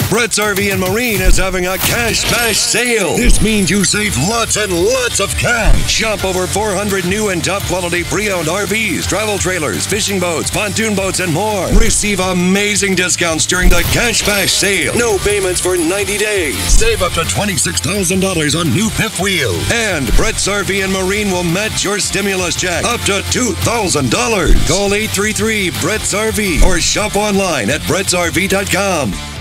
Bretz RV and Marine is having a cash bash sale. This means you save lots and lots of cash. Shop over 400 new and top quality pre-owned RVs, travel trailers, fishing boats, pontoon boats, and more. Receive amazing discounts during the cash bash sale. No payments for 90 days. Save up to $26,000 on new fifth wheels. And Bretz RV and Marine will match your stimulus check up to $2,000. Call 833-BRETZ-RV or shop online at BretzRV.com.